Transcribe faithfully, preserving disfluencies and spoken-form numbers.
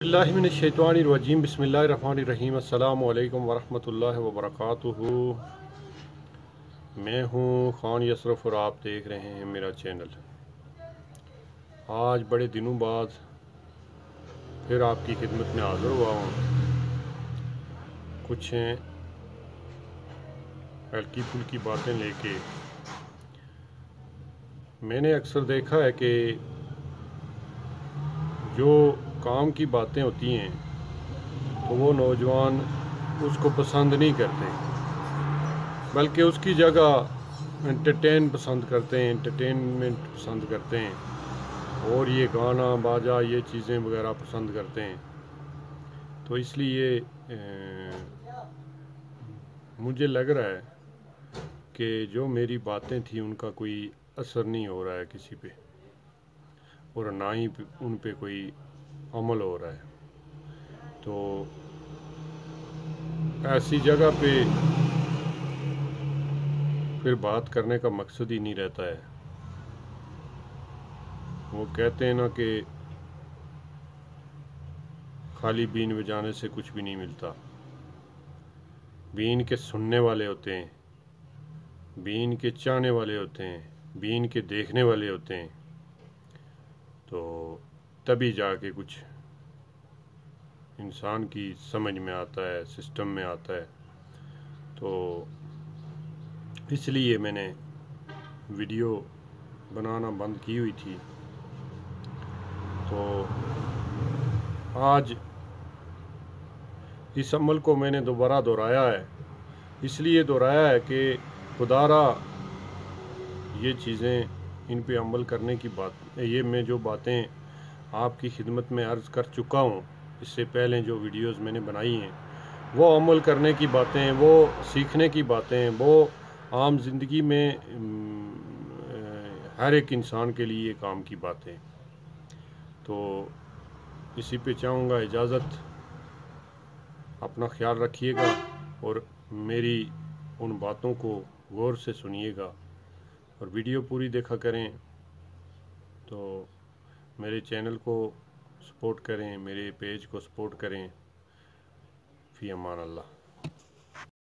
बिस्मिल्लाहिर्रहमानिर्रहीम बिस्मिल्लाहिर्रहमानिर्रहीम अस्सलामु अलैकुम वरहमतुल्लाहि वबरकातुहू। मैं हूँ खान यसरफ और आप देख रहे हैं मेरा चैनल। आज बड़े दिनों बाद फिर आपकी खिदमत में हाज़िर हुआ हूँ। कुछ हल्की फुल्की बातें लेके। मैंने अक्सर देखा है कि जो काम की बातें होती हैं तो वो नौजवान उसको पसंद नहीं करते, बल्कि उसकी जगह एंटरटेन पसंद करते हैं, एंटरटेनमेंट पसंद करते हैं और ये गाना बाजा ये चीज़ें वगैरह पसंद करते हैं। तो इसलिए मुझे लग रहा है कि जो मेरी बातें थी उनका कोई असर नहीं हो रहा है किसी पे, और ना ही उन पे कोई अमल हो रहा है। तो ऐसी जगह पे फिर बात करने का मकसद ही नहीं रहता है। वो कहते हैं ना कि खाली बीन बजाने से कुछ भी नहीं मिलता। बीन के सुनने वाले होते हैं, बीन के चाहने वाले होते हैं, बीन के देखने वाले होते हैं, तो तभी जाके कुछ इंसान की समझ में आता है, सिस्टम में आता है। तो इसलिए मैंने वीडियो बनाना बंद की हुई थी। तो आज इस अमल को मैंने दोबारा दोहराया है। इसलिए दोहराया है कि खुदारा ये चीज़ें इन पे अमल करने की बात, ये मैं जो बातें आपकी खिदमत में अर्ज़ कर चुका हूँ इससे पहले, जो वीडियोस मैंने बनाई हैं, वो अमल करने की बातें, वो सीखने की बातें, वो आम ज़िंदगी में हर एक इंसान के लिए काम की बातें। तो इसी पे चाहूँगा इजाज़त। अपना ख्याल रखिएगा और मेरी उन बातों को गौर से सुनिएगा और वीडियो पूरी देखा करें। तो मेरे चैनल को सपोर्ट करें, मेरे पेज को सपोर्ट करें। फ़ी अमान अल्लाह।